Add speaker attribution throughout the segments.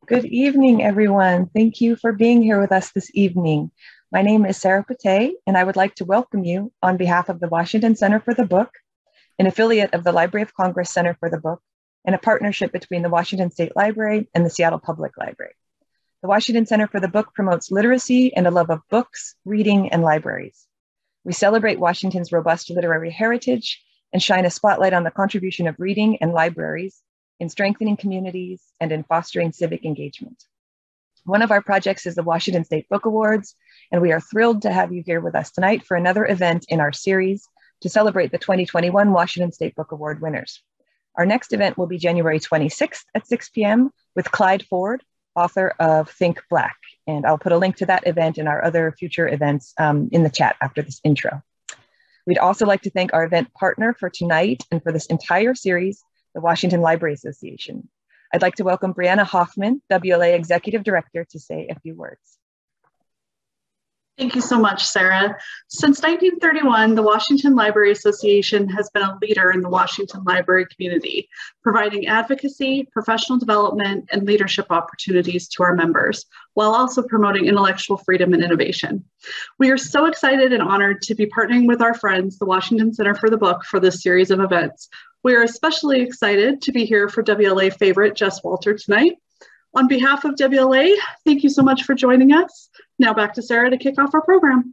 Speaker 1: Good evening, everyone. Thank you for being here with us this evening. My name is Sarah Pate, and I would like to welcome you on behalf of the Washington Center for the Book, an affiliate of the Library of Congress Center for the Book, and a partnership between the Washington State Library and the Seattle Public Library. The Washington Center for the Book promotes literacy and a love of books, reading, and libraries. We celebrate Washington's robust literary heritage and shine a spotlight on the contribution of reading and libraries in strengthening communities and in fostering civic engagement. One of our projects is the Washington State Book Awards, and we are thrilled to have you here with us tonight for another event in our series to celebrate the 2021 Washington State Book Award winners. Our next event will be January 26th at 6 p.m. with Clyde Ford, author of Think Black. And I'll put a link to that event and our other future events in the chat after this intro. We'd also like to thank our event partner for tonight and for this entire series, the Washington Library Association. I'd like to welcome Brianna Hoffman, WLA Executive Director, to say a few words.
Speaker 2: Thank you so much, Sarah. Since 1931, the Washington Library Association has been a leader in the Washington library community, providing advocacy, professional development, and leadership opportunities to our members, while also promoting intellectual freedom and innovation. We are so excited and honored to be partnering with our friends, the Washington Center for the Book, for this series of events. We are especially excited to be here for WLA favorite Jess Walter tonight. On behalf of WLA, thank you so much for joining us. Now back to Sarah to kick off our program.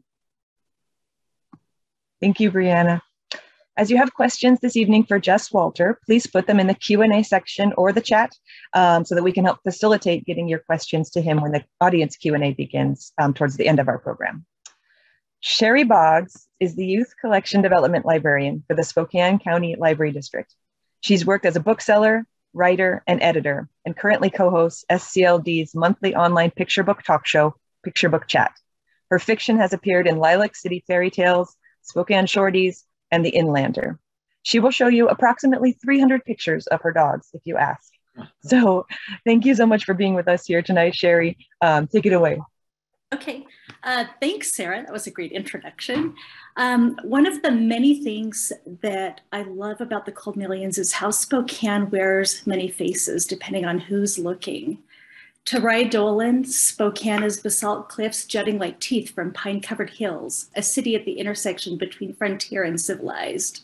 Speaker 1: Thank you, Brianna. As you have questions this evening for Jess Walter, please put them in the Q&A section or the chat so that we can help facilitate getting your questions to him when the audience Q&A begins towards the end of our program. Sheri Boggs is the Youth Collection Development Librarian for the Spokane County Library District. She's worked as a bookseller, writer, and editor, and currently co-hosts SCLD's monthly online picture book talk show, Picture Book Chat. Her fiction has appeared in Lilac City Fairy Tales, Spokane Shorties, and The Inlander. She will show you approximately 300 pictures of her dogs if you ask. So thank you so much for being with us here tonight, Sheri. Take it away.
Speaker 3: Okay, thanks, Sarah. That was a great introduction. One of the many things that I love about the Cold Millions is how Spokane wears many faces depending on who's looking. To Rye Dolan, Spokane is basalt cliffs jutting like teeth from pine-covered hills, a city at the intersection between frontier and civilized.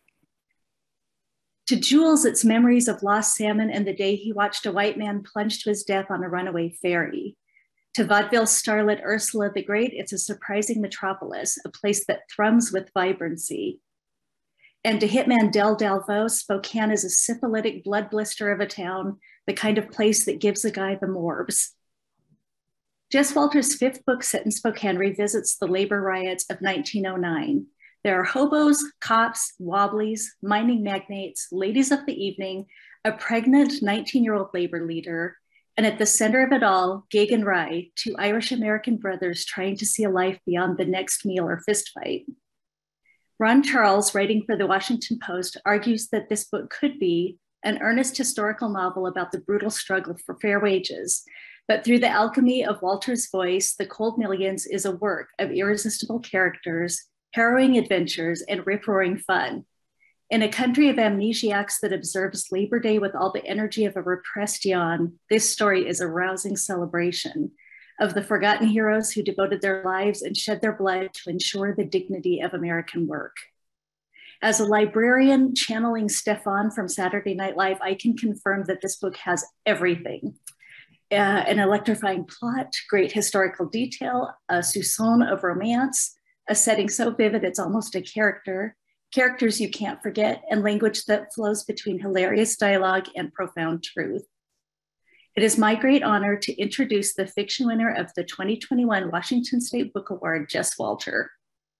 Speaker 3: To Jules, it's memories of lost salmon and the day he watched a white man plunge to his death on a runaway ferry. To vaudeville starlet Ursula the Great, it's a surprising metropolis, a place that thrums with vibrancy. And to hitman Del Dalvo, Spokane is a syphilitic blood blister of a town, the kind of place that gives a guy the morbs. Jess Walter's fifth book set in Spokane revisits the labor riots of 1909. There are hobos, cops, wobblies, mining magnates, ladies of the evening, a pregnant 19-year-old labor leader, and at the center of it all, Gig and Rye, two Irish-American brothers trying to see a life beyond the next meal or fistfight. Ron Charles, writing for the Washington Post, argues that this book could be an earnest historical novel about the brutal struggle for fair wages. But through the alchemy of Walter's voice, The Cold Millions is a work of irresistible characters, harrowing adventures, and rip-roaring fun. In a country of amnesiacs that observes Labor Day with all the energy of a repressed yawn, this story is a rousing celebration of the forgotten heroes who devoted their lives and shed their blood to ensure the dignity of American work. As a librarian channeling Stefan from Saturday Night Live, I can confirm that this book has everything. An electrifying plot, great historical detail, a soupçon of romance, a setting so vivid it's almost a character, characters you can't forget, and language that flows between hilarious dialogue and profound truth. It is my great honor to introduce the fiction winner of the 2021 Washington State Book Award, Jess Walter.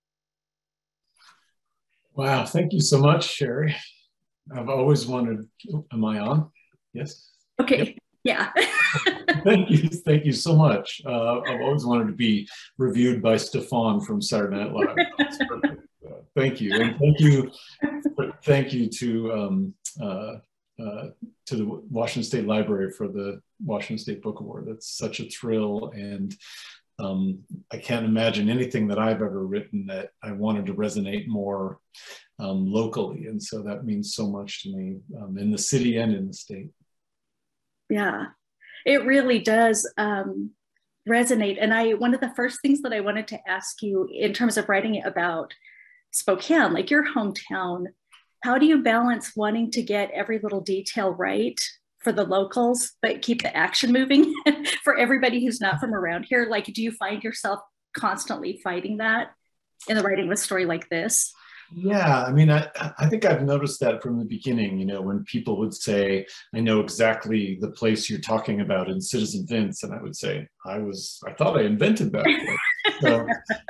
Speaker 4: Wow, thank you so much, Sheri. I've always wanted, am I on? Yes?
Speaker 3: Okay, yep. Yeah.
Speaker 4: Thank you so much. I've always wanted to be reviewed by Stefan from Saturday Night Live. That's perfect. Thank you, and thank you to the Washington State Library for the Washington State Book Award. That's such a thrill, and I can't imagine anything that I've ever written that I wanted to resonate more locally, and so that means so much to me in the city and in the state.
Speaker 3: Yeah. It really does resonate. And one of the first things that I wanted to ask you in terms of writing about Spokane, like your hometown, how do you balance wanting to get every little detail right for the locals, but keep the action moving for everybody who's not from around here? Like, do you find yourself constantly fighting that in the writing of a story like this?
Speaker 4: Yeah, I mean, I think I've noticed that from the beginning, you know, when people would say, I know exactly the place you're talking about in Citizen Vince, and I would say, I thought I invented that place. So,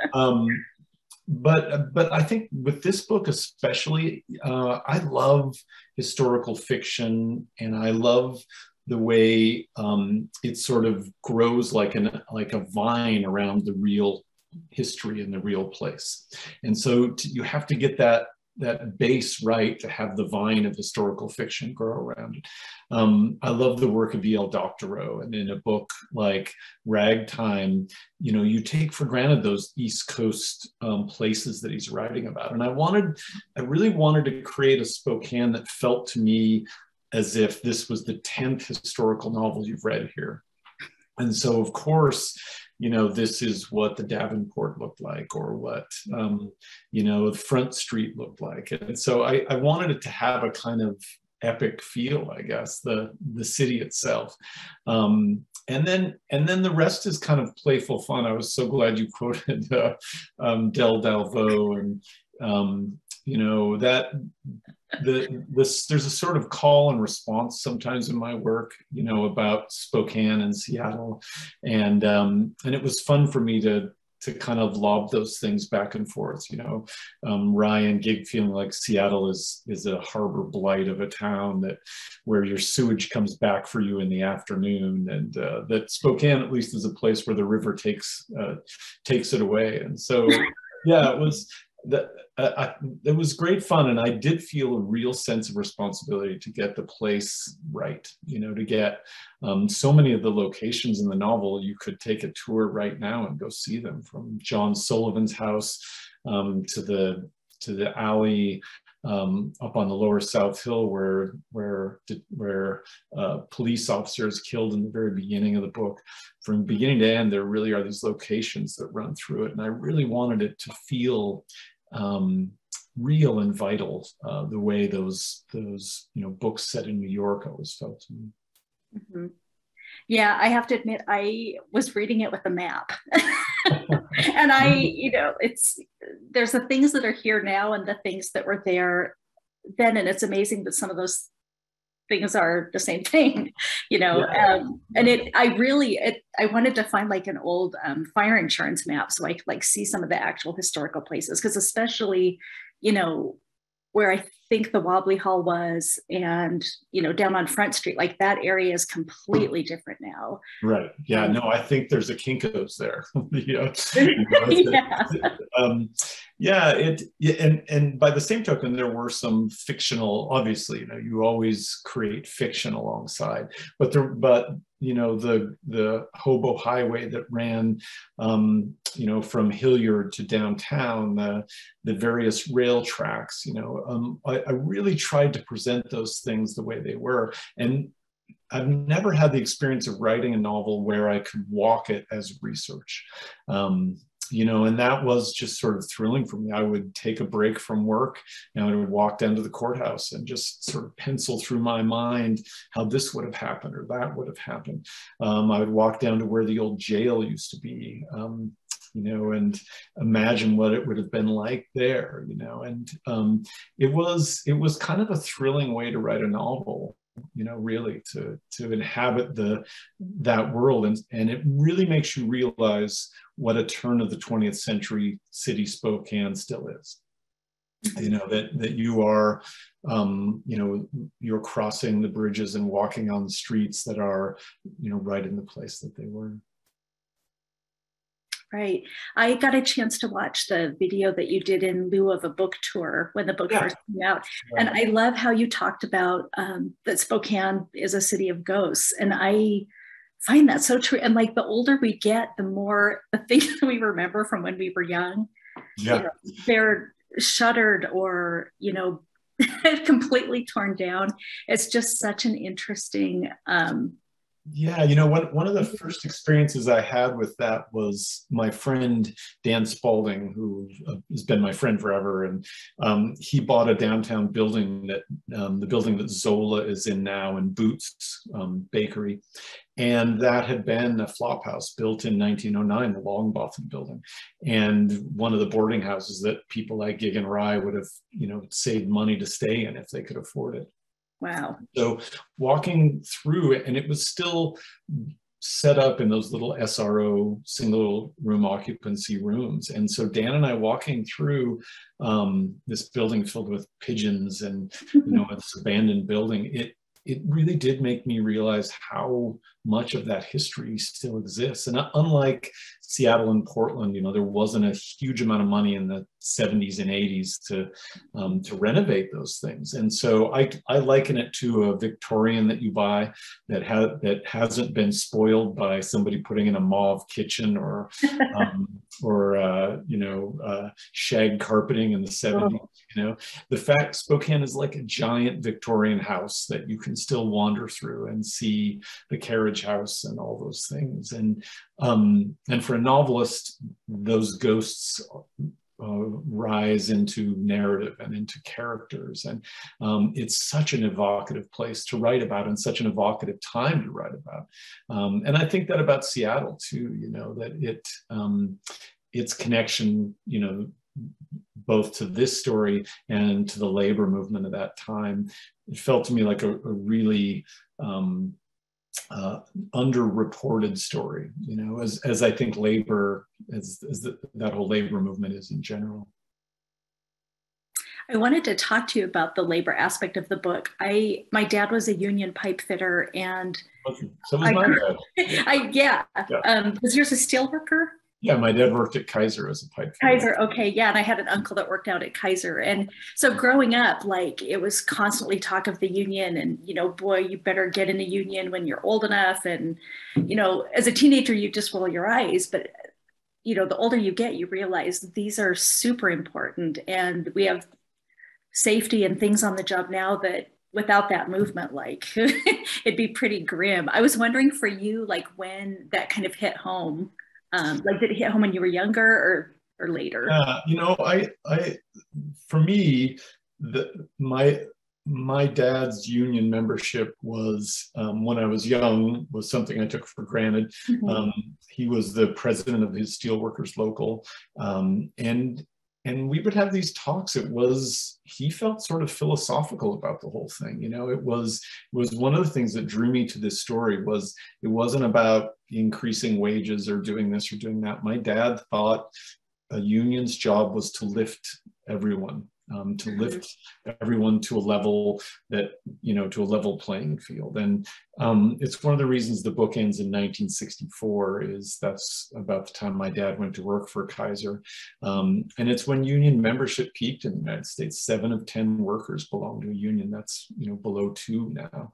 Speaker 4: but I think with this book especially, I love historical fiction, and I love the way it sort of grows like a vine around the real history in the real place. And so you have to get that base right to have the vine of historical fiction grow around it. I love the work of E.L. Doctorow, and in a book like Ragtime, you know, you take for granted those East Coast places that he's writing about. And I really wanted to create a Spokane that felt to me as if this was the 10th historical novel you've read here. And so, of course, you know, this is what the Davenport looked like, or what, you know, Front Street looked like. And so I wanted it to have a kind of epic feel, I guess, the city itself. And then the rest is kind of playful fun. I was so glad you quoted Del Dalvo, and, you know, that there's a sort of call and response sometimes in my work, you know, about Spokane and Seattle, and it was fun for me to kind of lob those things back and forth, you know. Ryan Gig feeling like Seattle is a harbor blight of a town where your sewage comes back for you in the afternoon, and that Spokane at least is a place where the river takes it away. And so yeah, it was it was great fun, and I did feel a real sense of responsibility to get the place right, you know, to get so many of the locations in the novel. You could take a tour right now and go see them, from John Sullivan's house to the alley up on the lower South Hill where police officers killed in the very beginning of the book. From beginning to end, there really are these locations that run through it, and I really wanted it to feel real and vital, the way those you know, books set in New York always felt to me.
Speaker 3: Mm-hmm. Yeah, I have to admit, I was reading it with a map. And you know, there's the things that are here now and the things that were there then, and it's amazing that some of those things are the same thing, you know. Yeah. And I wanted to find like an old fire insurance map, so I could like see some of the actual historical places, because especially, you know, where I think the Wobbly Hall was, and, you know, down on Front Street, like that area is completely different now.
Speaker 4: Right. Yeah. No, I think there's a Kinko's there. And by the same token, there were some fictional, obviously, you know, you always create fiction alongside, but you know, the Hobo Highway that ran, you know, from Hilliard to downtown, the various rail tracks, you know, I really tried to present those things the way they were. And I've never had the experience of writing a novel where I could walk it as research. You know, and that was just sort of thrilling for me. I would take a break from work and I would walk down to the courthouse and just sort of pencil through my mind how this would have happened or that would have happened. I would walk down to where the old jail used to be, you know, and imagine what it would have been like there, you know. And it was kind of a thrilling way to write a novel, you know, really to inhabit that world, and it really makes you realize what a turn of the 20th century city Spokane still is. You know, that you are, you know, you're crossing the bridges and walking on the streets that are, you know, right in the place that they were.
Speaker 3: Right. I got a chance to watch the video that you did in lieu of a book tour when the book first came out. Right. And I love how you talked about that Spokane is a city of ghosts. And I find that so true. And like the older we get, the more the things that we remember from when we were young, you know, they're shuttered or, you know, completely torn down. It's just such an interesting
Speaker 4: Yeah, you know, one of the first experiences I had with that was my friend Dan Spalding, who has been my friend forever, and he bought a downtown building that the building that Zola is in now, and Boots Bakery, and that had been a flop house built in 1909, the Longbottom building, and one of the boarding houses that people like Gig and Rye would have, you know, saved money to stay in if they could afford it.
Speaker 3: Wow.
Speaker 4: So walking through it, and it was still set up in those little SRO single room occupancy rooms. And so Dan and I walking through this building filled with pigeons and, you know, this abandoned building, it really did make me realize how much of that history still exists. And unlike Seattle and Portland, you know, there wasn't a huge amount of money in the 70s and 80s to renovate those things. And so I liken it to a Victorian that you buy that hasn't been spoiled by somebody putting in a mauve kitchen or shag carpeting in the 70s. Oh. You know, the fact Spokane is like a giant Victorian house that you can still wander through and see the carriage house and all those things. And for a novelist, those ghosts rise into narrative and into characters. And it's such an evocative place to write about and such an evocative time to write about. And I think that about Seattle too, you know, that its connection, you know, both to this story and to the labor movement of that time, it felt to me like a really underreported story, you know, as I think labor, that whole labor movement is in general.
Speaker 3: I wanted to talk to you about the labor aspect of the book. My dad was a union pipe fitter, and
Speaker 4: so was my dad.
Speaker 3: Was yours a steel worker?
Speaker 4: Yeah, my dad worked at Kaiser as a pipe fitter.
Speaker 3: Kaiser, okay, yeah, and I had an uncle that worked out at Kaiser, and so growing up, like, it was constantly talk of the union, and, you know, boy, you better get in a union when you're old enough, and, you know, as a teenager, you just roll your eyes, but, you know, the older you get, you realize these are super important, and we have safety and things on the job now that without that movement, like, it'd be pretty grim. I was wondering for you, like, when that kind of hit home. Like, did it hit home when you were younger or later?
Speaker 4: You know, for me, my dad's union membership was, when I was young, was something I took for granted. Mm-hmm. He was the president of his steelworkers local, and we would have these talks. He felt sort of philosophical about the whole thing. You know, it was one of the things that drew me to this story. Was it wasn't about increasing wages or doing this or doing that. My dad thought a union's job was to lift everyone, to lift everyone to a level that, you know, to a level playing field. And it's one of the reasons the book ends in 1964, that's about the time my dad went to work for Kaiser. And it's when union membership peaked in the United States. 7 of 10 workers belong to a union. That's, you know, below 2 now.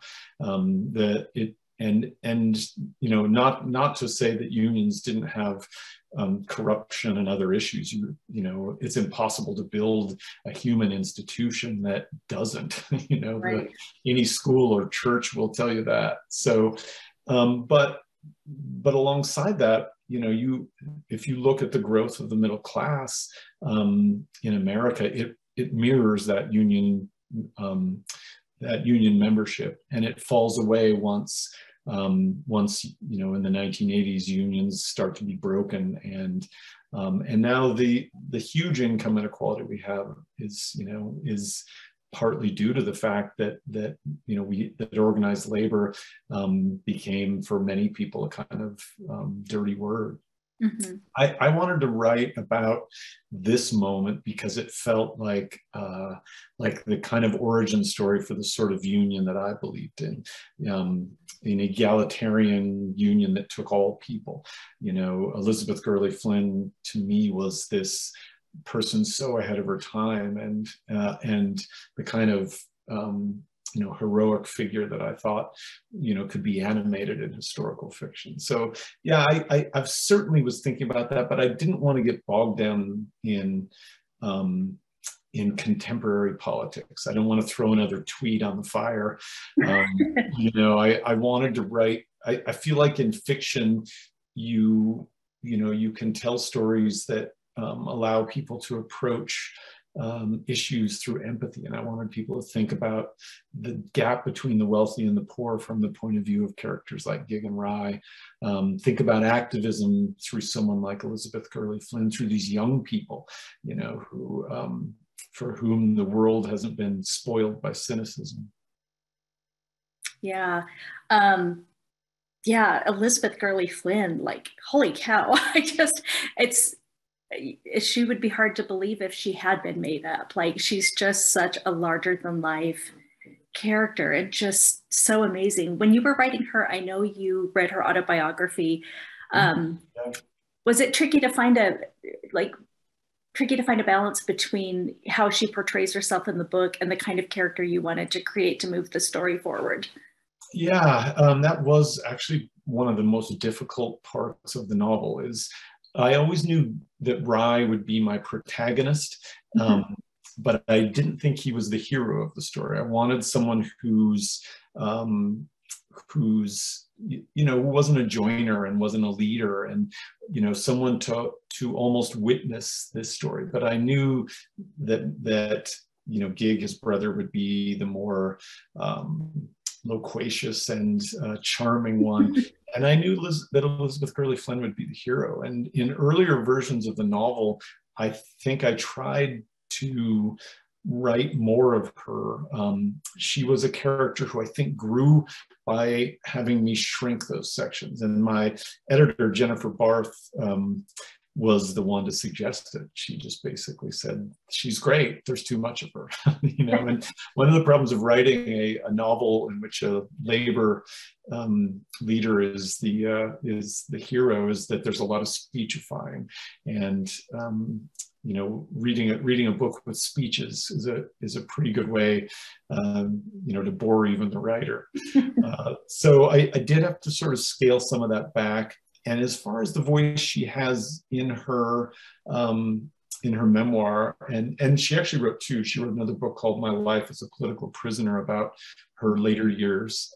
Speaker 4: And you know, not to say that unions didn't have corruption and other issues. You know, it's impossible to build a human institution that doesn't. You know, right. Any school or church will tell you that. So, but alongside that, you know, if you look at the growth of the middle class in America, it mirrors that union membership, and it falls away once you know, in the 1980s, unions start to be broken, and now the huge income inequality we have is partly due to the fact that you know, that organized labor became, for many people, a kind of dirty word. Mm-hmm. I wanted to write about this moment because it felt like the kind of origin story for the sort of union that I believed in, an egalitarian union that took all people. You know, Elizabeth Gurley Flynn to me was this person so ahead of her time, and the kind of you know, heroic figure that I thought, you know, could be animated in historical fiction. So yeah, I certainly was thinking about that, but I didn't want to get bogged down in in contemporary politics. I don't want to throw another tweet on the fire. You know, I wanted to write, I feel like in fiction, you can tell stories that allow people to approach issues through empathy. And I wanted people to think about the gap between the wealthy and the poor from the point of view of characters like Gig and Rye. Think about activism through someone like Elizabeth Gurley Flynn, through these young people, you know, who for whom the world hasn't been spoiled by cynicism.
Speaker 3: Yeah. Yeah, Elizabeth Gurley Flynn, like, holy cow. She would be hard to believe if she had been made up. Like, she's just such a larger than life character and just so amazing. When you were writing her, I know you read her autobiography. Was it tricky to find a balance between how she portrays herself in the book and the kind of character you wanted to create to move the story forward?
Speaker 4: Yeah, that was actually one of the most difficult parts of the novel. Is I always knew that Rye would be my protagonist, but I didn't think he was the hero of the story. I wanted someone who wasn't a joiner and wasn't a leader, and someone to almost witness this story. But I knew that Gig, his brother, would be the more loquacious and charming one. And I knew that Elizabeth Gurley Flynn would be the hero. And in earlier versions of the novel, I think I tried to write more of her. She was a character who I think grew by having me shrink those sections. And my editor, Jennifer Barth, was the one to suggest it. She just basically said, she's great, there's too much of her. And one of the problems of writing a novel in which a labor leader is the hero is that there's a lot of speechifying. And reading a book with speeches is a pretty good way to bore even the writer. So I did have to sort of scale some of that back. And as far as the voice she has in her memoir, and she actually wrote two. She wrote another book called My Life as a Political Prisoner about her later years.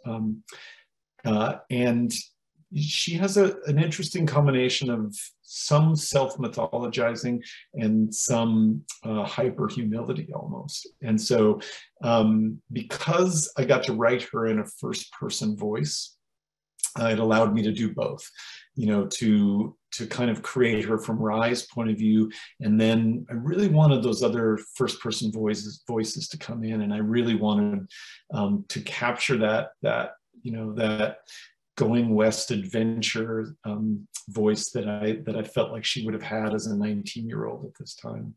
Speaker 4: And she has an interesting combination of some self-mythologizing and some hyper-humility almost. And so because I got to write her in a first-person voice, it allowed me to do both, to kind of create her from Rye's point of view. And then I really wanted those other first person voices to come in. And I really wanted to capture that going west adventure voice that I felt like she would have had as a 19-year-old at this time.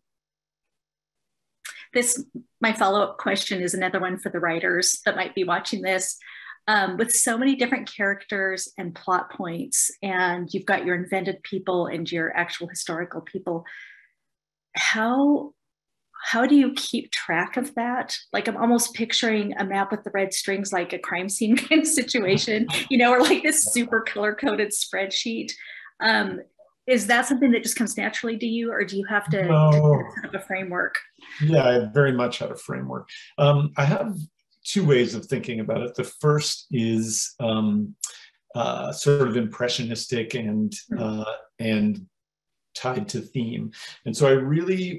Speaker 3: My follow-up question is another one for the writers that might be watching this. With so many different characters and plot points, and you've got your invented people and your actual historical people, how do you keep track of that? Like, I'm almost picturing a map with the red strings, like a crime scene kind of situation, or like this super color-coded spreadsheet. Is that something that just comes naturally to you, or do you have to set up a framework?
Speaker 4: Yeah, I very much had a framework. I have two ways of thinking about it. The first is sort of impressionistic and tied to theme. And so I really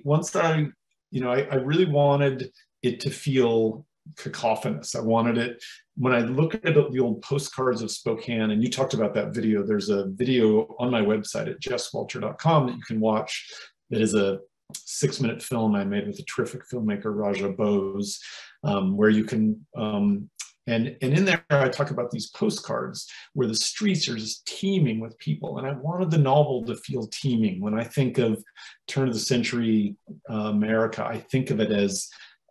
Speaker 4: wanted it to feel cacophonous. I wanted it, when I look at the old postcards of Spokane, and you talked about that video, there's a video on my website at jesswalter.com that you can watch that is a 6-minute film I made with a terrific filmmaker, Raja Bose, where you can, and in there I talk about these postcards where the streets are just teeming with people. And I wanted the novel to feel teeming. When I think of turn of the century America, I think of it as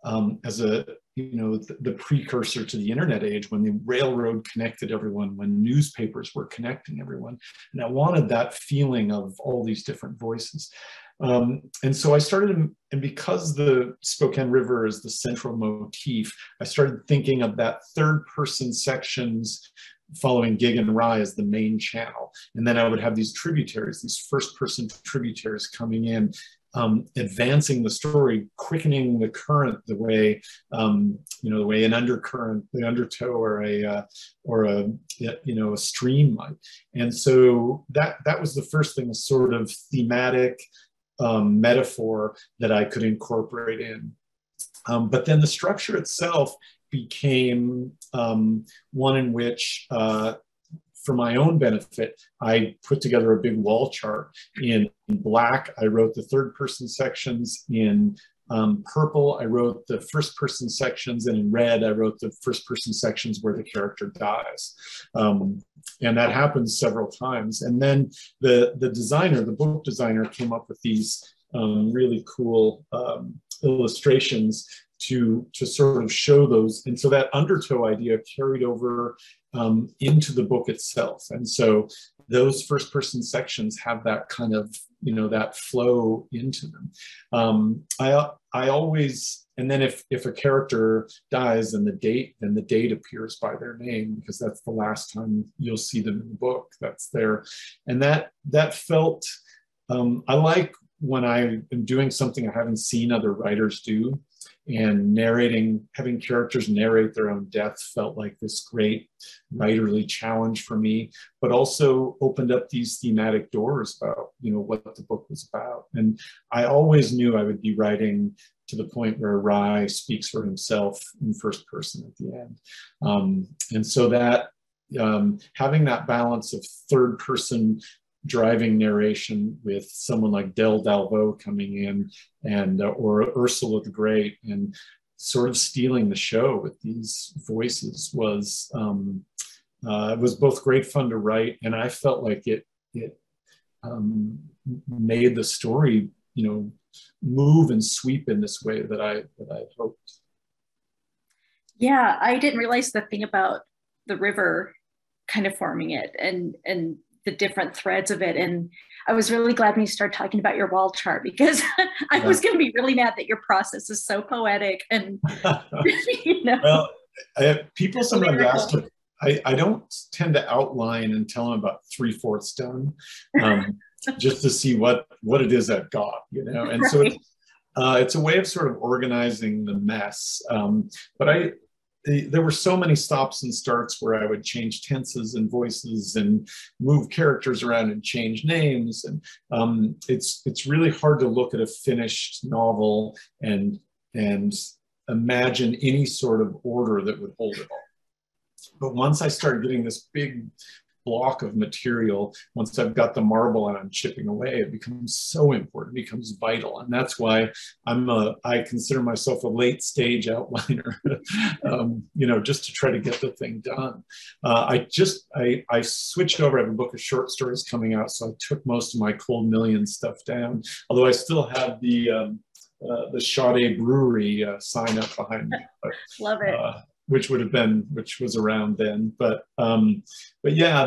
Speaker 4: the precursor to the internet age, when the railroad connected everyone, when newspapers were connecting everyone. And I wanted that feeling of all these different voices. And so I started, and because the Spokane River is the central motif, I started thinking of that third person sections following Gig and Rye as the main channel. And then I would have these tributaries, these first person tributaries coming in advancing the story, quickening the current, the way the way an undercurrent, the undertow, or a a stream might. And so that was the first thing, a sort of thematic metaphor that I could incorporate in. But then the structure itself became one in which, for my own benefit, I put together a big wall chart. In black, I wrote the third person sections. In purple, I wrote the first person sections. And in red, I wrote the first person sections where the character dies. And that happens several times. And then the book designer, came up with these really cool illustrations to sort of show those. And so that undertow idea carried over into the book itself. And so those first person sections have that kind of, that flow into them. I always, and then if a character dies, then the date appears by their name, because that's the last time you'll see them in the book. That's there. And that felt, I like when I am doing something I haven't seen other writers do, and having characters narrate their own death felt like this great writerly challenge for me, but also opened up these thematic doors about, what the book was about. And I always knew I would be writing to the point where Rai speaks for himself in first person at the end. And so that having that balance of third person driving narration with someone like Del Dalvo coming in, and or Ursula the Great, and sort of stealing the show with these voices was both great fun to write, and I felt like it made the story move and sweep in this way that I hoped.
Speaker 3: Yeah, I didn't realize the thing about the river kind of forming it and the different threads of it. And I was really glad when you started talking about your wall chart, because I was going to be really mad that your process is so poetic. And,
Speaker 4: Well, people sometimes ask, I don't tend to outline and tell them about 3/4 done, just to see what it is I've got, And right. So it's a way of sort of organizing the mess. But there were so many stops and starts where I would change tenses and voices and move characters around and change names. And it's really hard to look at a finished novel and imagine any sort of order that would hold it all. But once I started getting this big block of material, once I've got the marble and I'm chipping away, it becomes so important, it becomes vital. And that's why I consider myself a late stage outliner, just to try to get the thing done. I switched over. I have a book of short stories coming out, so I took most of my Cold Million stuff down, although I still have the Sade Brewery sign up behind me. But,
Speaker 3: love it.
Speaker 4: Which was around then, but yeah,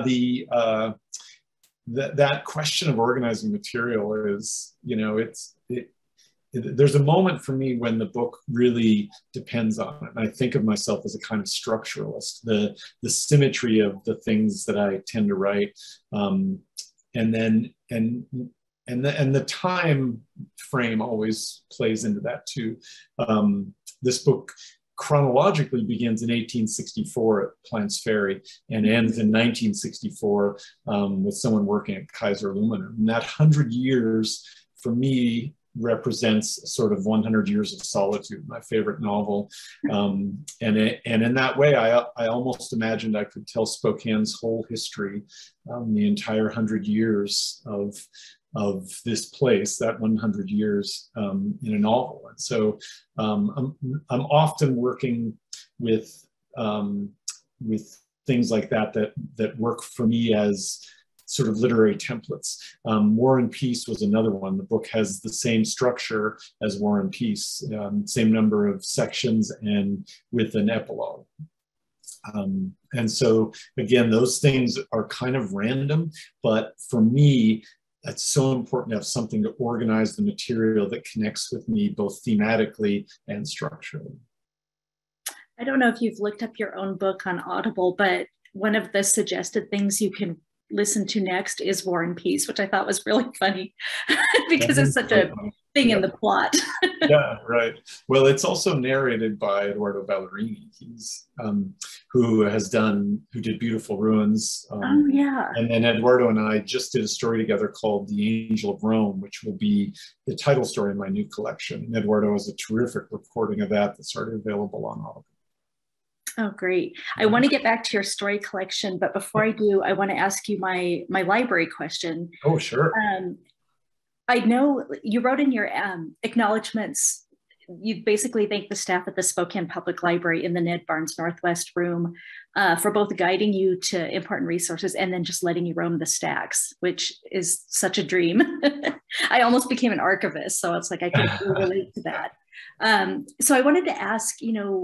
Speaker 4: that question of organizing material is, there's a moment for me when the book really depends on it. And I think of myself as a kind of structuralist, the symmetry of the things that I tend to write, and the time frame always plays into that too. This book chronologically begins in 1864 at Plants Ferry and ends in 1964 with someone working at Kaiser Aluminum. And that 100 years for me represents sort of 100 Years of Solitude, my favorite novel. And in that way, I almost imagined I could tell Spokane's whole history, the entire 100 years of this place, that 100 years in a novel. And so I'm often working with things like that work for me as sort of literary templates. War and Peace was another one. The book has the same structure as War and Peace, same number of sections and with an epilogue. And so again, those things are kind of random, but for me, it's so important to have something to organize the material that connects with me both thematically and structurally.
Speaker 3: I don't know if you've looked up your own book on Audible, but one of the suggested things you can listen to next is War and Peace, which I thought was really funny because it's such a thing
Speaker 4: yeah.
Speaker 3: in the plot.
Speaker 4: Yeah, right. Well, it's also narrated by Eduardo Ballerini. He's who did Beautiful Ruins.
Speaker 3: Oh yeah.
Speaker 4: And then Eduardo and I just did a story together called The Angel of Rome, which will be the title story in my new collection. And Eduardo has a terrific recording of that that's already available on Audible.
Speaker 3: Oh, great. I want to get back to your story collection, but before I do, I want to ask you my library question.
Speaker 4: Oh, sure.
Speaker 3: I know you wrote in your acknowledgements, you basically thank the staff at the Spokane Public Library in the Ned Barnes Northwest room for both guiding you to important resources and then just letting you roam the stacks, which is such a dream. I almost became an archivist, so it's like I can relate to that. So I wanted to ask,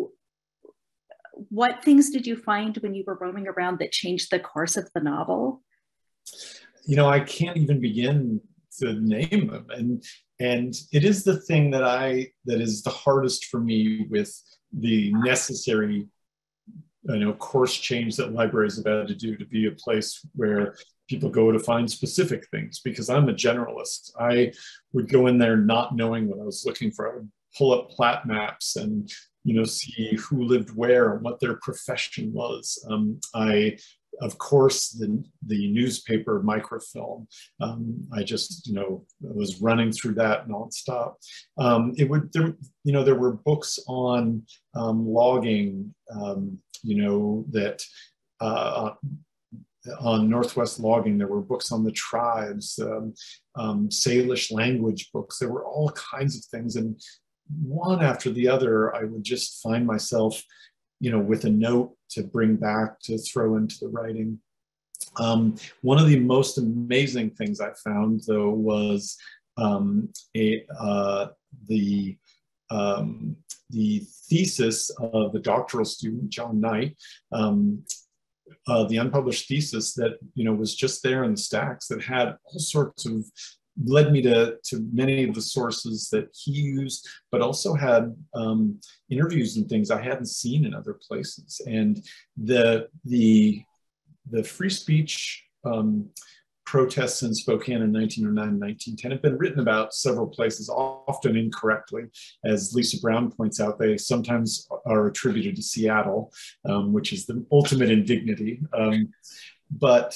Speaker 3: what things did you find when you were roaming around that changed the course of the novel?
Speaker 4: I can't even begin to name them, and it is the thing that is the hardest for me with the necessary course change that libraries have had to do to be a place where people go to find specific things, because I'm a generalist. I would go in there not knowing what I was looking for. I would pull up plat maps and see who lived where and what their profession was. Of course, the newspaper microfilm. I just, was running through that nonstop. There were books on logging, that on Northwest logging. There were books on the tribes, Salish language books. There were all kinds of things, and one after the other, I would just find myself with a note to bring back, to throw into the writing. One of the most amazing things I found, though, was the thesis of the doctoral student, John Knight, the unpublished thesis that, was just there in the stacks, that had all sorts of, led me to many of the sources that he used, but also had interviews and things I hadn't seen in other places. And the free speech protests in Spokane in 1909 and 1910 have been written about several places, often incorrectly. As Lisa Brown points out, they sometimes are attributed to Seattle, which is the ultimate indignity. But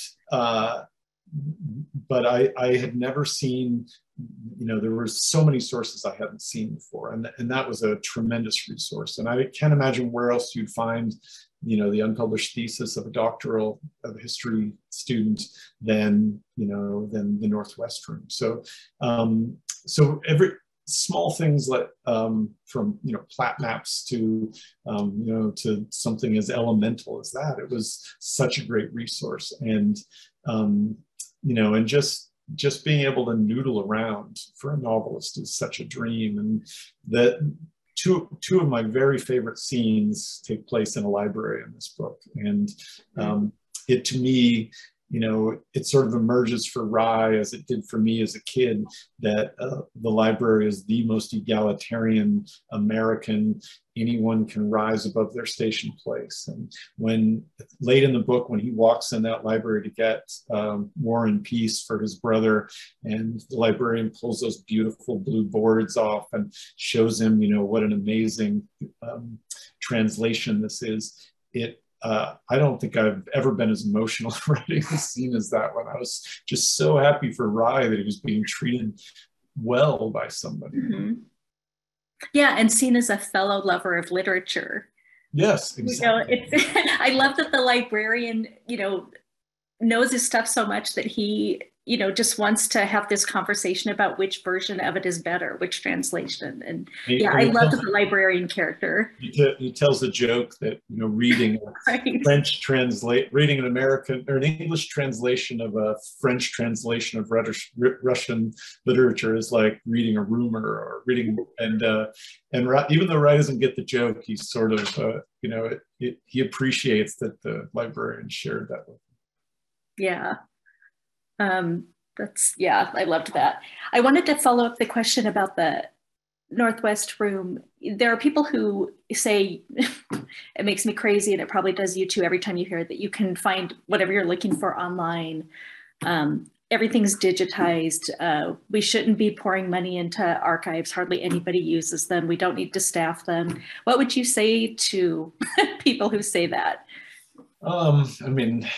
Speaker 4: I had never seen, there were so many sources I hadn't seen before, and that was a tremendous resource. And I can't imagine where else you'd find, the unpublished thesis of a history student than the Northwest room. So, every small things like from plat maps to to something as elemental as that, it was such a great resource. And and just being able to noodle around for a novelist is such a dream. And that two of my very favorite scenes take place in a library in this book. And it, to me, it sort of emerges for Rye, as it did for me as a kid, that the library is the most egalitarian American. Anyone can rise above their station place. And when late in the book, when he walks in that library to get War and Peace for his brother, and the librarian pulls those beautiful blue boards off and shows him, what an amazing translation this is. I don't think I've ever been as emotional writing a scene as that one. I was just so happy for Rye that he was being treated well by somebody. Mm-hmm.
Speaker 3: Yeah, and seen as a fellow lover of literature.
Speaker 4: Yes, exactly.
Speaker 3: I love that the librarian, knows his stuff so much that he, just wants to have this conversation about which version of it is better, which translation. And I love the librarian character.
Speaker 4: He tells a joke that, reading right. Reading an American or an English translation of a French translation of Russian literature is like reading a rumor or reading, and even though Wright doesn't get the joke, he's sort of, he appreciates that the librarian shared that with him.
Speaker 3: Yeah. I loved that. I wanted to follow up the question about the Northwest room. There are people who say, it makes me crazy, and it probably does you too every time you hear it, that you can find whatever you're looking for online. everything's digitized. We shouldn't be pouring money into archives. Hardly anybody uses them. We don't need to staff them. What would you say to people who say that?
Speaker 4: I mean,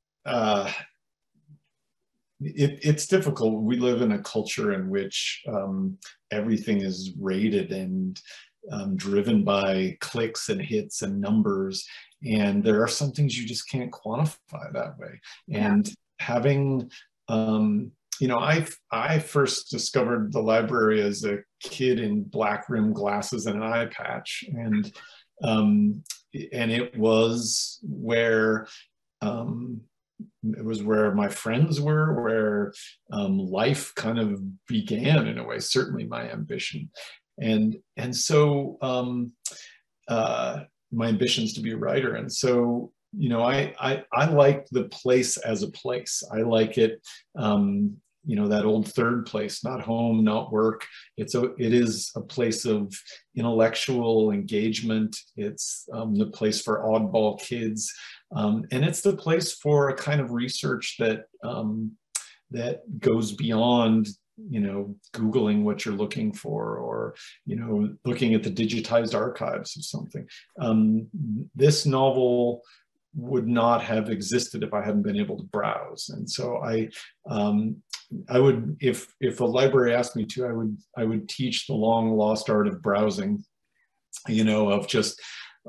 Speaker 4: it's difficult. We live in a culture in which everything is rated and driven by clicks and hits and numbers. And there are some things you just can't quantify that way. And having, you know, I first discovered the library as a kid in black rimmed glasses and an eye patch. And it was where, my friends were, where life kind of began in a way, certainly my ambition. And so my ambition is to be a writer. And so, you know, I like the place as a place. I like it, you know, that old third place, not home, not work. It is a place of intellectual engagement. It's the place for oddball kids. And it's the place for a kind of research that that goes beyond, you know, Googling what you're looking for, or, you know, looking at the digitized archives of something. This novel would not have existed if I hadn't been able to browse. And so I would, if a library asked me to, I would teach the long lost art of browsing, you know, of just,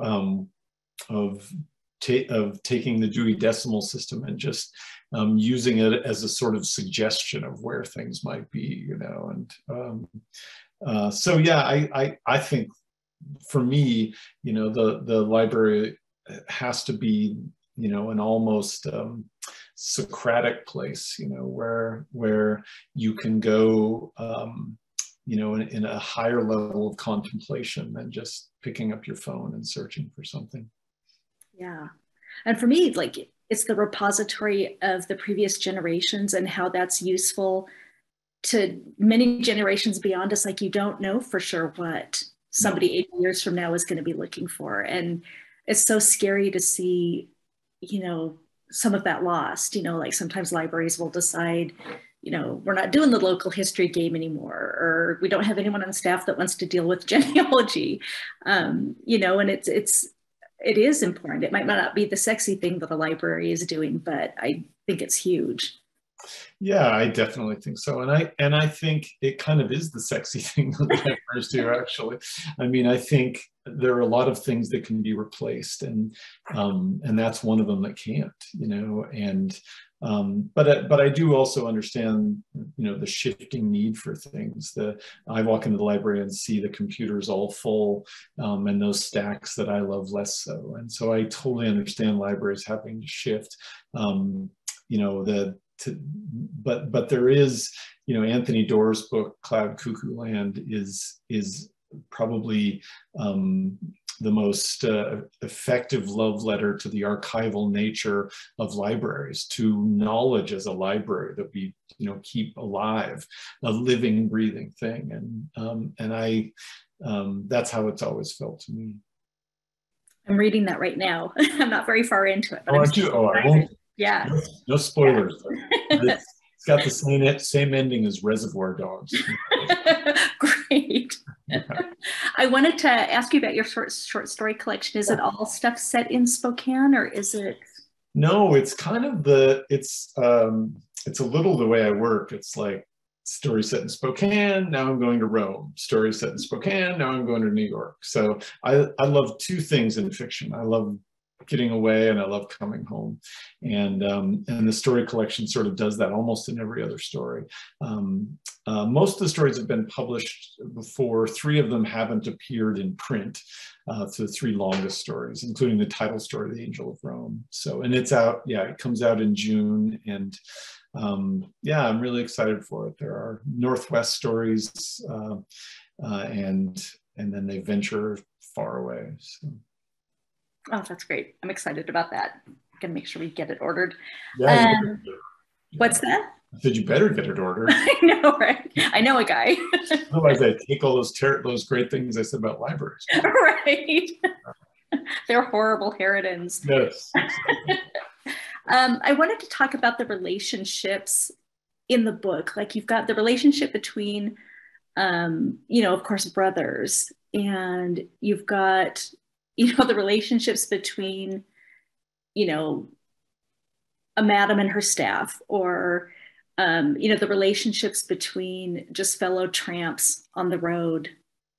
Speaker 4: of taking the Dewey Decimal System and just using it as a sort of suggestion of where things might be, you know. And so yeah, I think for me, you know, the library has to be, you know, an almost Socratic place, you know, where you can go, you know, in a higher level of contemplation than just picking up your phone and searching for something.
Speaker 3: Yeah. And for me, like, it's the repository of the previous generations and how that's useful to many generations beyond us. Like, you don't know for sure what somebody 80 years from now is going to be looking for. And it's so scary to see, you know, some of that lost. You know, like sometimes libraries will decide, you know, we're not doing the local history game anymore, or we don't have anyone on staff that wants to deal with genealogy. You know, and it is important. It might not be the sexy thing that a library is doing, but I think it's huge.
Speaker 4: Yeah, I definitely think so. And I think it kind of is the sexy thing that libraries do, actually. I mean, I think there are a lot of things that can be replaced, and that's one of them that can't, you know. And but I do also understand, you know, the shifting need for things. I walk into the library and see the computers all full, and those stacks that I love less so. And so I totally understand libraries having to shift. You know, but there is, you know, Anthony Doerr's book Cloud Cuckoo Land is probably the most effective love letter to the archival nature of libraries, to knowledge as a library that we, you know, keep alive, a living, breathing thing. And I that's how it's always felt to me.
Speaker 3: I'm reading that right now. I'm not very far into it. But
Speaker 4: oh, I won't.
Speaker 3: Yeah.
Speaker 4: No spoilers. Yeah. It's got the same ending as Reservoir Dogs.
Speaker 3: Great. Yeah. I wanted to ask you about your short story collection. Is it all stuff set in Spokane, or is it?
Speaker 4: No, it's kind of it's a little the way I work. It's like story set in Spokane, now I'm going to Rome. Story set in Spokane, now I'm going to New York. So I love two things in fiction. I love getting away and I love coming home. And the story collection sort of does that almost in every other story. Most of the stories have been published before. 3 of them haven't appeared in print. So the 3 longest stories, including the title story, The Angel of Rome. So, and it's out, yeah, it comes out in June. And yeah, I'm really excited for it. There are Northwest stories, and then they venture far away. So.
Speaker 3: Oh, that's great. I'm excited about that. I'm gonna make sure we get it ordered.
Speaker 4: Yeah,
Speaker 3: what's that?
Speaker 4: I said you better get it ordered.
Speaker 3: I know, right? I know a guy.
Speaker 4: Otherwise, I take all those great things I said about libraries.
Speaker 3: Right. They're horrible harridans.
Speaker 4: Yes.
Speaker 3: I wanted to talk about the relationships in the book. Like you've got the relationship between, of course, brothers, and you've got, the relationships between, a madam and her staff, or, the relationships between just fellow tramps on the road.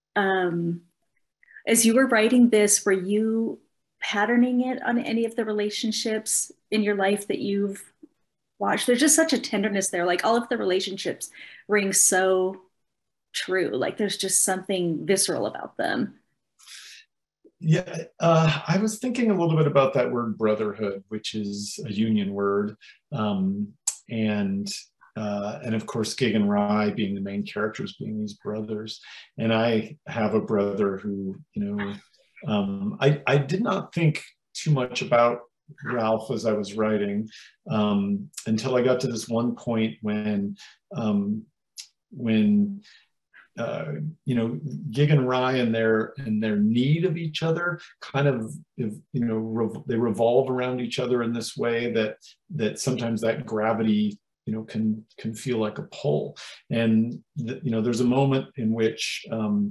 Speaker 3: As you were writing this, were you patterning it on any of the relationships in your life that you've watched? There's just such a tenderness there. Like all of the relationships ring so true. Like there's just something visceral about them.
Speaker 4: Yeah, I was thinking a little bit about that word brotherhood, which is a Union word, and of course Gig and Rye being the main characters, being these brothers. And I have a brother who, I did not think too much about Ralph as I was writing, until I got to this one point when Gig and Rye and their need of each other kind of, they revolve around each other in this way that sometimes that gravity, can feel like a pull. And there's a moment in which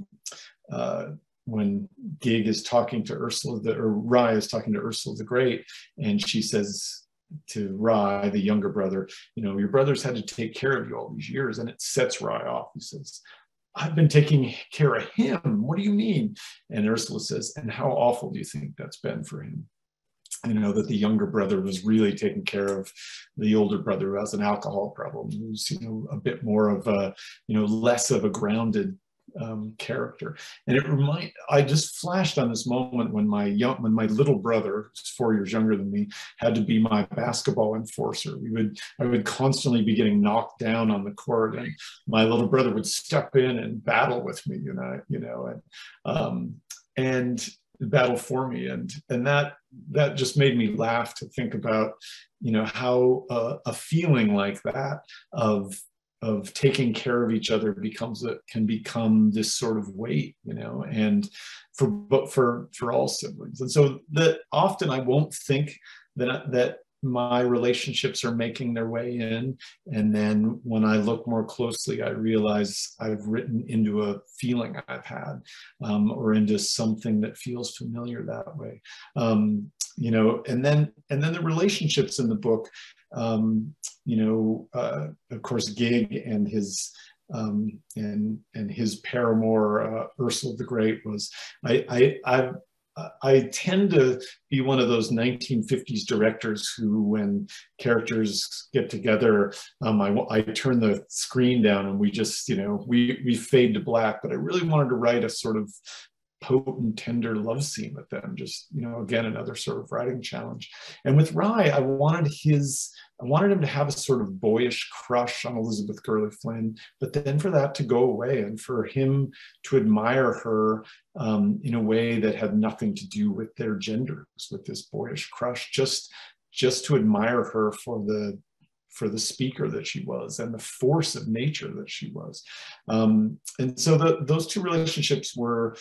Speaker 4: when Gig is talking to Ursula, or Rye is talking to Ursula the Great, and she says to Rye, the younger brother, your brother's had to take care of you all these years, and it sets Rye off. He says, I've been taking care of him. What do you mean? And Ursula says, and how awful do you think that's been for him? That the younger brother was really taking care of the older brother who has an alcohol problem, who's, a bit more of a, less of a grounded character. And I just flashed on this moment when my little brother, who's 4 years younger than me, had to be my basketball enforcer. I would constantly be getting knocked down on the court, and my little brother would step in and battle with me, and battle for me, and that just made me laugh to think about, how a feeling like that of taking care of each other can become this sort of weight, and for all siblings. And so that often I won't think that my relationships are making their way in, and then when I look more closely, I realize I've written into a feeling I've had, or into something that feels familiar that way. And then the relationships in the book, of course, Gig and his paramour, Ursula the Great, was I tend to be one of those 1950s directors who, when characters get together, I turn the screen down and we just, we fade to black. But I really wanted to write a sort of potent, tender love scene with them. Just, again, another sort of writing challenge. And with Rye, I wanted him to have a sort of boyish crush on Elizabeth Gurley Flynn, but then for that to go away and for him to admire her in a way that had nothing to do with their genders, with this boyish crush, just to admire her for the speaker that she was and the force of nature that she was. And so those two relationships were,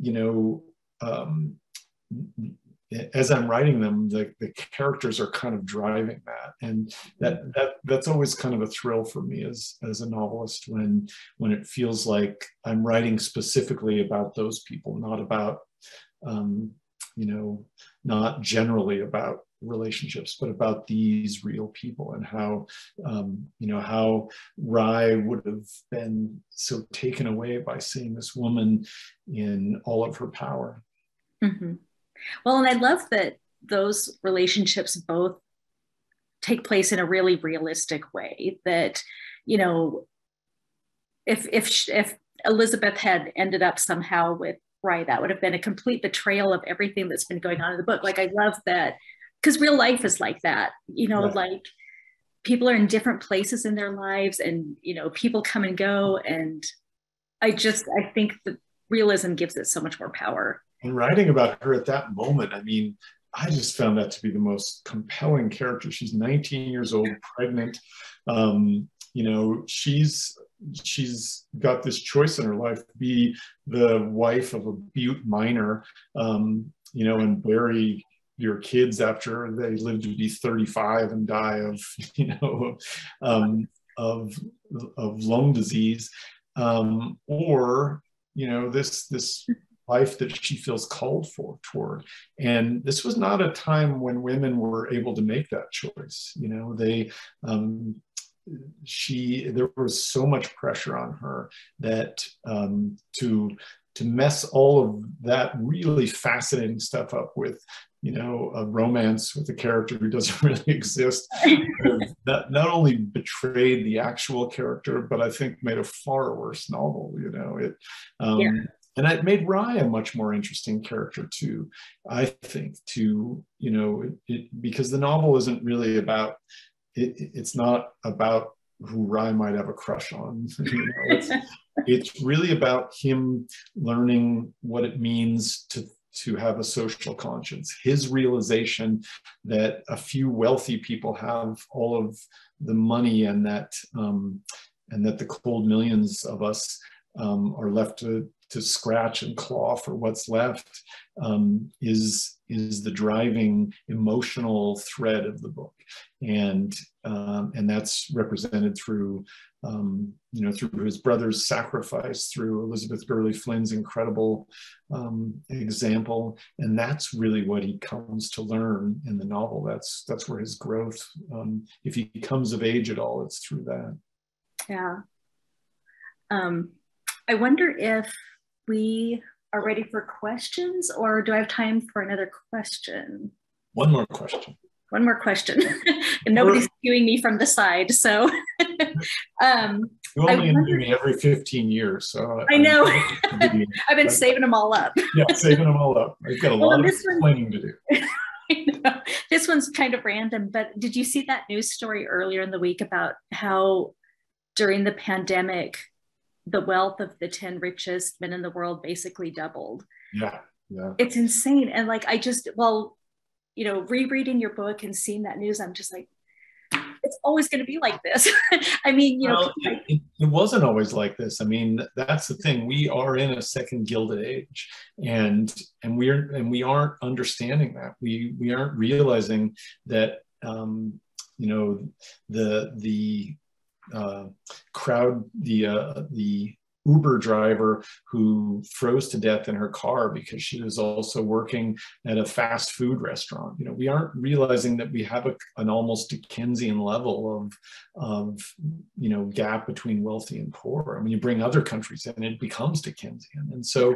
Speaker 4: as I'm writing them, the characters are kind of driving that, and that's always kind of a thrill for me as a novelist, when it feels like I'm writing specifically about those people, not about not generally about relationships, but about these real people, and how how Rye would have been so taken away by seeing this woman in all of her power.
Speaker 3: Mm-hmm. Well, and I love that those relationships both take place in a really realistic way. That, if Elizabeth had ended up somehow with Rye, that would have been a complete betrayal of everything that's been going on in the book. Like, I love that, because real life is like that, right. Like people are in different places in their lives, and, people come and go. And I think that realism gives it so much more power.
Speaker 4: And writing about her at that moment, I mean, I just found that to be the most compelling character. She's 19 years old, pregnant. She's got this choice in her life to be the wife of a Butte miner, and bury your kids after they live to be 35 and die of, of lung disease, or this life that she feels called toward. And this was not a time when women were able to make that choice. There was so much pressure on her that to mess all of that really fascinating stuff up with, a romance with a character who doesn't really exist, that not only betrayed the actual character, but I think made a far worse novel. And it made Rye a much more interesting character too, I think, because the novel isn't really about, it's not about who Rye might have a crush on. It's really about him learning what it means to have a social conscience, his realization that a few wealthy people have all of the money, and that the cold millions of us are left to scratch and claw for what's left, is the driving emotional thread of the book, and that's represented through through his brother's sacrifice, through Elizabeth Gurley Flynn's incredible example, and that's really what he comes to learn in the novel. That's where his growth, if he comes of age at all, it's through that.
Speaker 3: Yeah. I wonder if we are ready for questions, or do I have time for another question?
Speaker 4: One more question.
Speaker 3: One more question. And nobody's viewing me from the side, so.
Speaker 4: You only interview me every 15 years, so.
Speaker 3: I know. I've been saving them all up.
Speaker 4: Yeah, saving them all up. I've got a lot of explaining to do.
Speaker 3: I know. This one's kind of random, but did you see that news story earlier in the week about how during the pandemic, the wealth of the 10 richest men in the world basically doubled?
Speaker 4: Yeah.
Speaker 3: It's insane. And rereading your book and seeing that news, I'm just like, it's always going to be like this. I mean,
Speaker 4: it wasn't always like this. I mean, that's the thing. We are in a second Gilded Age, and we aren't understanding that. We aren't realizing that the crowd, the Uber driver who froze to death in her car because she was also working at a fast food restaurant. We aren't realizing that we have an almost Dickensian level of gap between wealthy and poor. I mean, you bring other countries in, it becomes Dickensian. And so,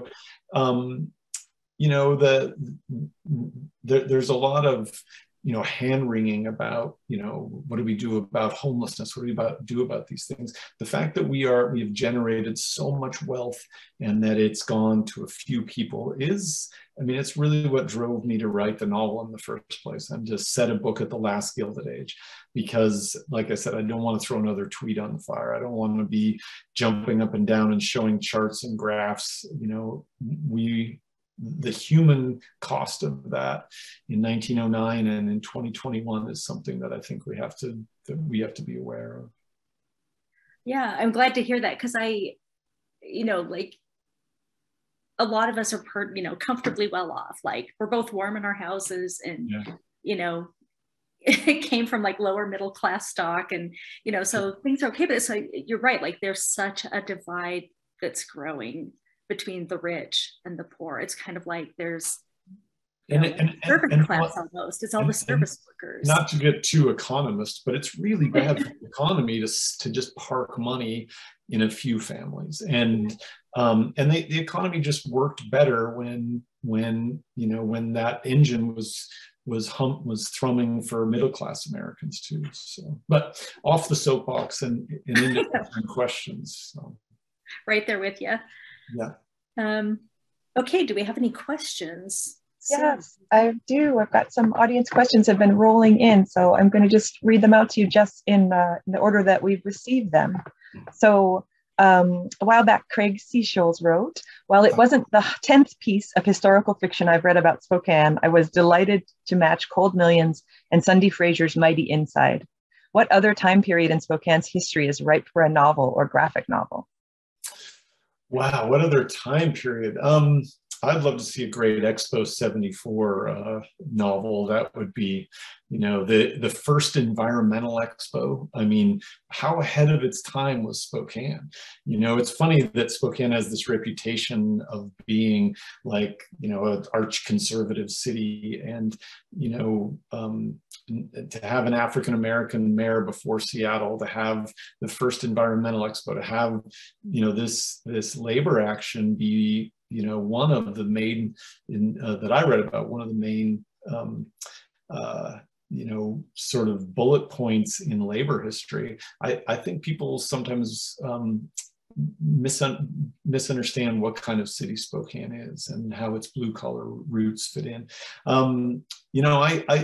Speaker 4: there's a lot of hand-wringing about, what do we do about homelessness? What do we do about these things? The fact that we have generated so much wealth and that it's gone to a few people it's really what drove me to write the novel in the first place, and just set a book at the last Gilded Age. Because, like I said, I don't want to throw another tweet on the fire. I don't want to be jumping up and down and showing charts and graphs. The human cost of that in 1909 and in 2021 is something that I think we have to be aware of.
Speaker 3: Yeah, I'm glad to hear that, because a lot of us are comfortably well off. Like, we're both warm in our houses, and it came from lower middle class stock, and so things are okay. But it's you're right, there's such a divide that's growing between the rich and the poor. It's kind of like there's servant class almost. It's all the service workers. Not
Speaker 4: to get too economist, but it's really bad for the economy to just park money in a few families. And the economy just worked better when that engine was thrumming for middle class Americans too. So, but off the soapbox and into questions. So.
Speaker 3: Right there with you.
Speaker 4: Yeah.
Speaker 3: Okay, do we have any questions?
Speaker 1: Yes, I do. I've got some audience questions have been rolling in, so I'm going to just read them out to you just in the order that we've received them. So a while back, Craig Seasholes wrote, while it wasn't the 10th piece of historical fiction I've read about Spokane, I was delighted to match Cold Millions and Sunday Fraser's Mighty Inside. What other time period in Spokane's history is ripe for a novel or graphic novel?
Speaker 4: Wow, what other time period? I'd love to see a great Expo 74 novel. That would be, you know, the first environmental expo. I mean, how ahead of its time was Spokane? You know, it's funny that Spokane has this reputation of being like, you know, an arch conservative city, and, you know, to have an African-American mayor before Seattle, to have the first environmental expo, to have, you know, this labor action be, you know, one of the main, that I read about, one of the main, you know, sort of bullet points in labor history. I think people sometimes misunderstand what kind of city Spokane is and how its blue collar roots fit in. You know,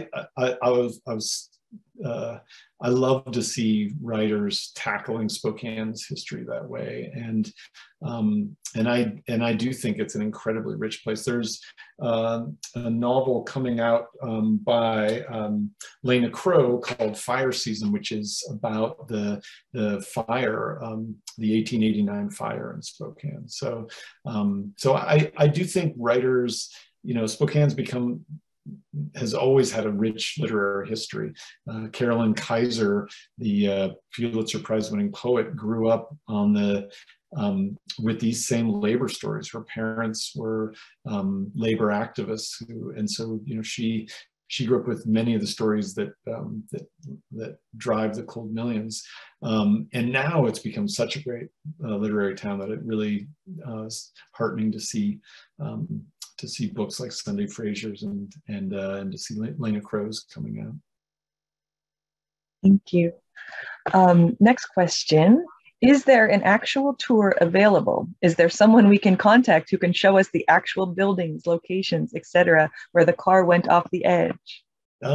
Speaker 4: I love to see writers tackling Spokane's history that way, and I do think it's an incredibly rich place. There's a novel coming out by Lena Crow called Fire Season, which is about the fire, the 1889 fire in Spokane. So I do think writers, you know, Spokane's has always had a rich literary history. Carolyn Kaiser, the Pulitzer Prize winning poet, grew up on with these same labor stories. Her parents were labor activists, and so, you know, she grew up with many of the stories that drive the Cold Millions. And now it's become such a great literary town that it really is heartening to see books like Sunday Fraser's and to see Lena Crow's coming out.
Speaker 1: Thank you. Next question. Is there an actual tour available? Is there someone we can contact who can show us the actual buildings, locations, etc., where the car went off the edge?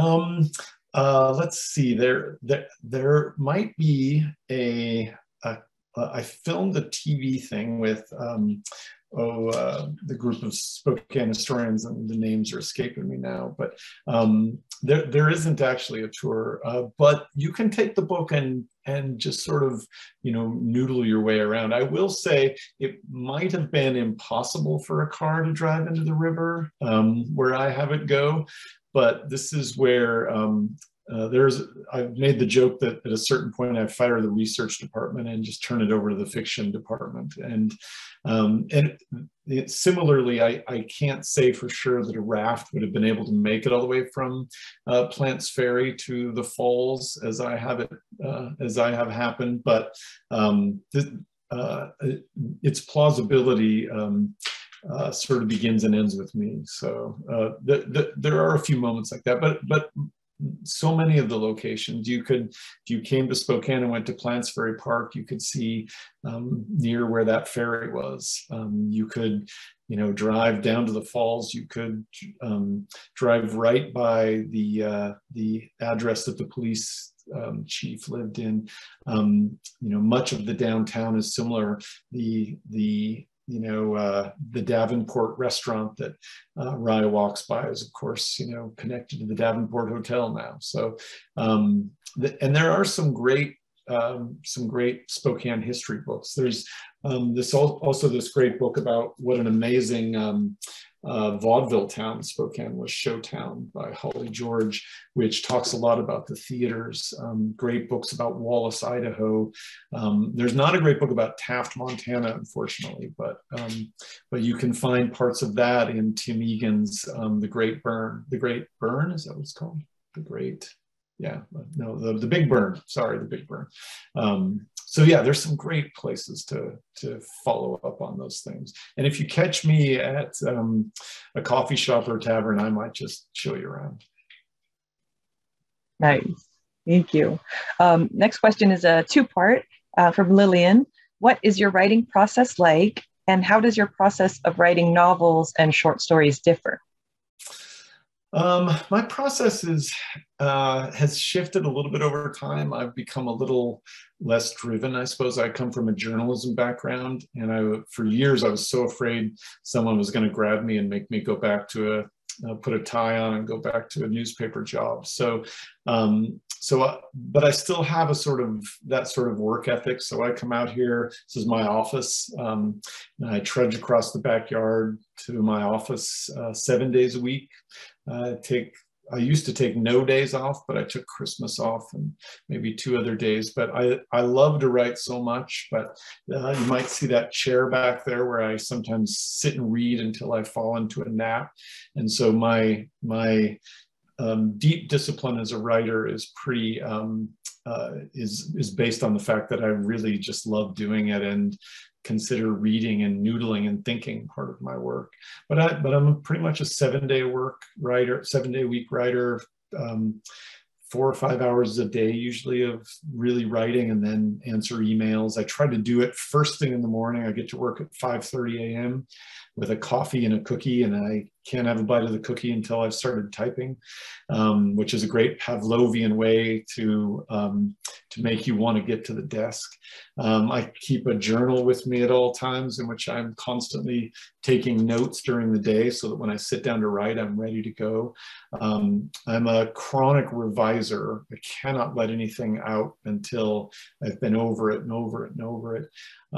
Speaker 4: Let's see. There might be I filmed a TV thing with the group of Spokane historians, and the names are escaping me now, but there isn't actually a tour, but you can take the book and just sort of, you know, noodle your way around. I will say it might have been impossible for a car to drive into the river where I have it go, but this is where I've made the joke that at a certain point I fire the research department and just turn it over to the fiction department. And similarly, I can't say for sure that a raft would have been able to make it all the way from Plants Ferry to the falls as I have happened, but its plausibility sort of begins and ends with me. So there are a few moments like that, but so many of the locations if you came to Spokane and went to Plants Ferry Park, you could see near where that ferry was. You could, you know, drive down to the falls. You could drive right by the address that the police chief lived in. You know, much of the downtown is similar. The Davenport restaurant that Rye walks by is, of course, you know, connected to the Davenport Hotel now. So, and there are some great Spokane history books. There's also this great book about what an amazing vaudeville town Spokane was, Showtown by Holly George, which talks a lot about the theaters. Great books about Wallace, Idaho. There's not a great book about Taft, Montana, unfortunately, but you can find parts of that in Tim Egan's The Great Burn. The Great Burn, is that what it's called? The Great, yeah, no, the Big Burn. Sorry, the Big Burn. So yeah, there's some great places to follow up on those things. And if you catch me at a coffee shop or tavern, I might just show you around.
Speaker 1: Nice, thank you. Next question is a two-part from Lillian. What is your writing process like, and how does your process of writing novels and short stories differ?
Speaker 4: My process has shifted a little bit over time. I've become a little less driven, I suppose. I come from a journalism background, and for years I was so afraid someone was going to grab me and make me go back to put a tie on and go back to a newspaper job. So but I still have that sort of work ethic. So I come out here, this is my office, and I trudge across the backyard to my office 7 days a week. I used to take no days off, but I took Christmas off and maybe 2 other days. But I love to write so much, but you might see that chair back there where I sometimes sit and read until I fall into a nap. And so my deep discipline as a writer is pretty, is based on the fact that I really just love doing it and consider reading and noodling and thinking part of my work. But I'm pretty much a 7-day week writer, 4 or 5 hours a day usually of really writing, and then answer emails. I try to do it first thing in the morning. I get to work at 5:30 a.m. with a coffee and a cookie, and I can't have a bite of the cookie until I've started typing, which is a great Pavlovian way to make you want to get to the desk. I keep a journal with me at all times in which I'm constantly taking notes during the day so that when I sit down to write, I'm ready to go. I'm a chronic reviser. I cannot let anything out until I've been over it and over it and over it.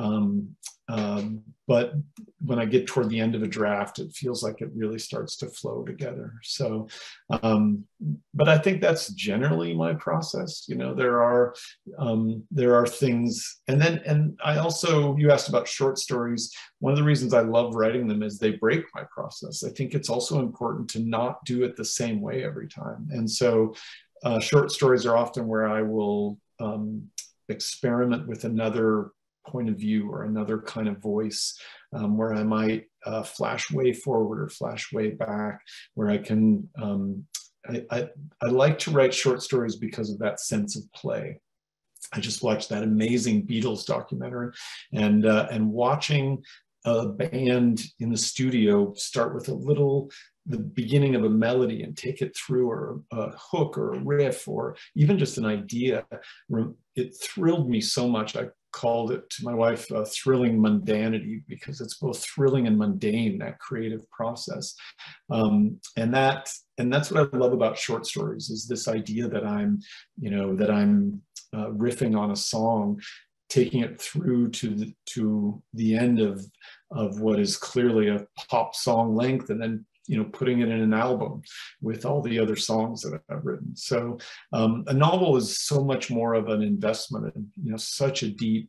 Speaker 4: But when I get toward the end of a draft, it feels like it really starts to flow together. So, but I think that's generally my process. You know, there are things, and I also, you asked about short stories. One of the reasons I love writing them is they break my process. I think it's also important to not do it the same way every time. And so short stories are often where I will experiment with another point of view or another kind of voice, where I might flash way forward or flash way back, where I can, I like to write short stories because of that sense of play. I just watched that amazing Beatles documentary, and watching a band in the studio start with the beginning of a melody and take it through, or a hook or a riff, or even just an idea. It thrilled me so much. I called it to my wife thrilling mundanity, because it's both thrilling and mundane, that creative process. And that's what I love about short stories, is this idea that I'm riffing on a song, taking it through to the end of what is clearly a pop song length, and then putting it in an album with all the other songs that I've written. So a novel is so much more of an investment, and such a deep,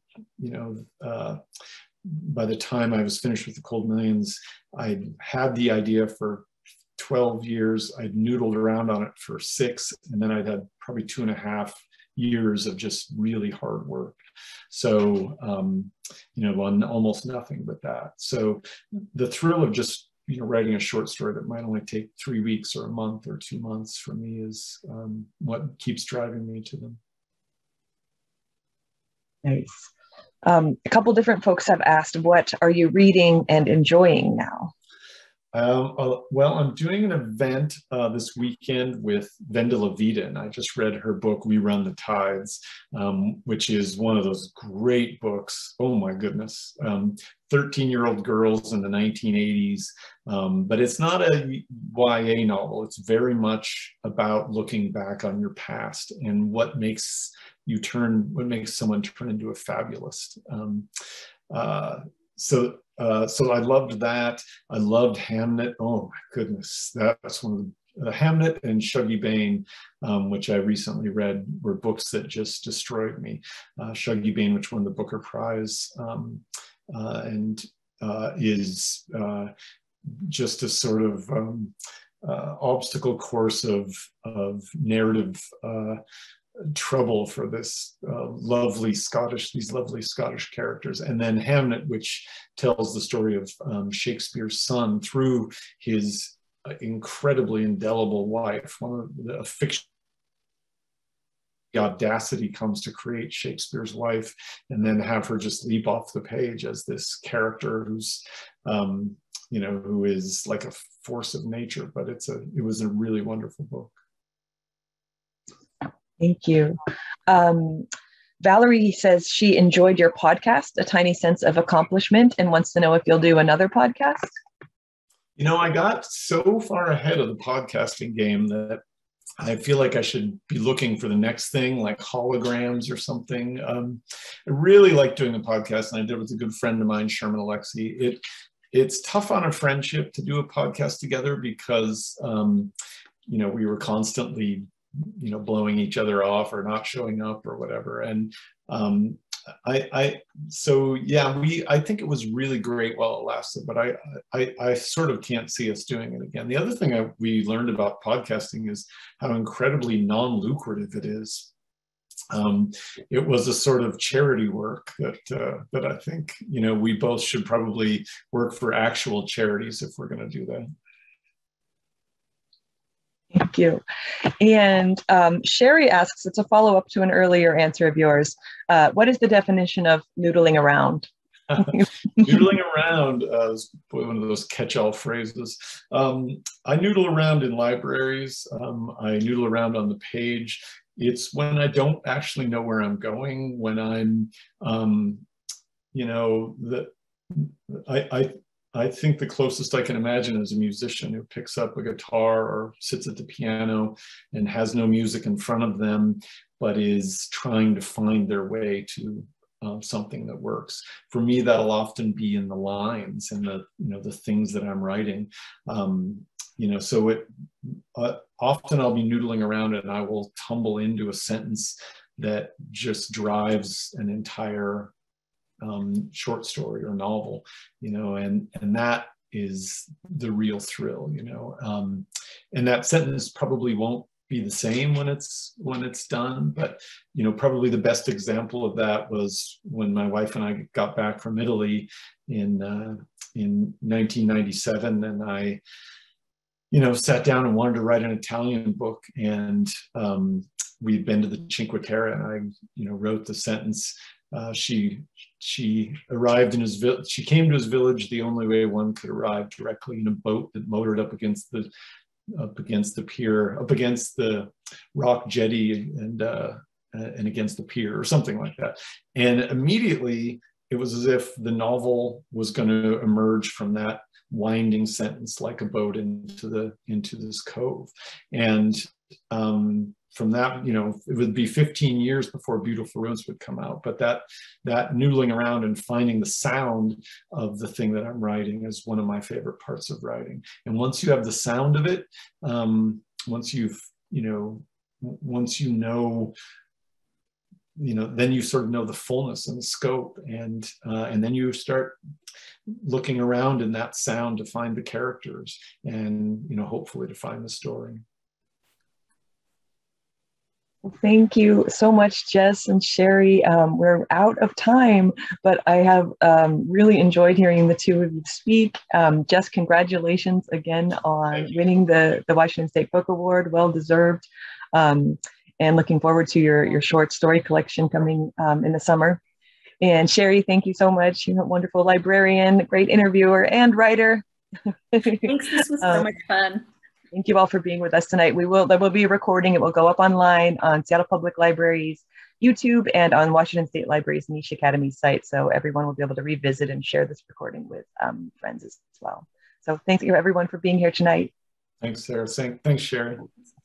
Speaker 4: by the time I was finished with The Cold Millions, I had the idea for 12 years. I'd noodled around on it for 6, and then I'd had probably 2.5 years of just really hard work. So, on almost nothing but that. So the thrill of just writing a short story that might only take 3 weeks or a month or 2 months for me is what keeps driving me to them.
Speaker 1: Nice. A couple different folks have asked, what are you reading and enjoying now?
Speaker 4: Well, I'm doing an event this weekend with Vendela Vida, and I just read her book, We Run the Tides, which is one of those great books. Oh my goodness. 13-year-old girls in the 1980s, but it's not a YA novel. It's very much about looking back on your past and what makes someone turn into a fabulist. So I loved that. I loved Hamnet. Oh my goodness, that's one of the Hamnet and Shuggie Bain, which I recently read, were books that just destroyed me. Shuggie Bain, which won the Booker Prize, and is just a sort of obstacle course of narrative trouble for these lovely Scottish characters. And then Hamnet, which tells the story of Shakespeare's son through his incredibly indelible wife. One of the fiction, the audacity comes to create Shakespeare's wife and then have her just leap off the page as this character who's who is like a force of nature. But it was a really wonderful book.
Speaker 1: Thank you. Valerie says she enjoyed your podcast, A Tiny Sense of Accomplishment, and wants to know if you'll do another podcast.
Speaker 4: I got so far ahead of the podcasting game that I feel like I should be looking for the next thing, like holograms or something. I really like doing a podcast, and I did it with a good friend of mine, Sherman Alexie. It's tough on a friendship to do a podcast together because, you know, we were constantly, you know, blowing each other off or not showing up or whatever. And so yeah, I think it was really great while it lasted, but I sort of can't see us doing it again. The other thing we learned about podcasting is how incredibly non-lucrative it is. It was a sort of charity work that I think, you know, we both should probably work for actual charities if we're going to do that.
Speaker 1: Thank you. And Sheri asks, it's a follow-up to an earlier answer of yours. What is the definition of noodling around?
Speaker 4: Noodling around is one of those catch-all phrases. I noodle around in libraries. I noodle around on the page. It's when I don't actually know where I'm going, when I'm, you know, I think the closest I can imagine is a musician who picks up a guitar or sits at the piano and has no music in front of them, but is trying to find their way to something that works. For me, that'll often be in the lines and the, you know, the things that I'm writing. You know, so often I'll be noodling around and I will tumble into a sentence that just drives an entire short story or novel, you know, and that is the real thrill, you know. And that sentence probably won't be the same when it's done, but, you know, probably the best example of that was when my wife and I got back from Italy in 1997, and I, you know, sat down and wanted to write an Italian book, and we'd been to the Cinque Terre, and I, you know, wrote the sentence. She arrived in his village. She came to his village the only way one could arrive, directly in a boat that motored up against the pier, up against the rock jetty, and against the pier, or something like that. And immediately, it was as if the novel was going to emerge from that winding sentence, like a boat into this cove. And from that, you know, it would be 15 years before Beautiful Rooms would come out. But that noodling around and finding the sound of the thing that I'm writing is one of my favorite parts of writing. And once you have the sound of it, once you know, then you sort of know the fullness and the scope, and then you start looking around in that sound to find the characters, and, you know, hopefully to find the story.
Speaker 1: Thank you so much, Jess and Sheri. We're out of time, but I have really enjoyed hearing the two of you speak. Jess, congratulations again on winning the Washington State Book Award. Well deserved. And looking forward to your short story collection coming in the summer. And Sheri, thank you so much. You're a wonderful librarian, great interviewer and writer.
Speaker 3: Thanks, this was so much fun.
Speaker 1: Thank you all for being with us tonight. There will be a recording. It will go up online on Seattle Public Library's YouTube and on Washington State Library's Niche Academy site. So everyone will be able to revisit and share this recording with friends as well. So thank you everyone for being here tonight.
Speaker 4: Thanks, Sarah. Thanks, Sheri.